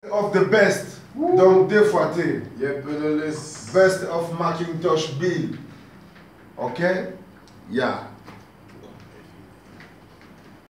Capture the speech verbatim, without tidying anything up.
Of the best, Woo. Donc deux fois T. Yep, best of Macintosh Bill. Okay? Yeah.